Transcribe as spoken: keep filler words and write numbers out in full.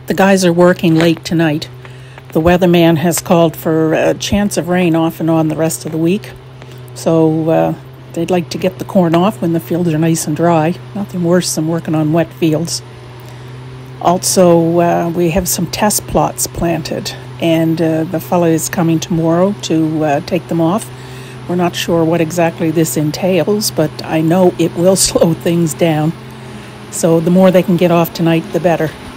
The guys are working late tonight. The weatherman has called for a chance of rain off and on the rest of the week. So uh, they'd like to get the corn off when the fields are nice and dry. Nothing worse than working on wet fields. Also, uh, we have some test plots planted, and uh, the fellow is coming tomorrow to uh, take them off. We're not sure what exactly this entails, but I know it will slow things down. So the more they can get off tonight, the better.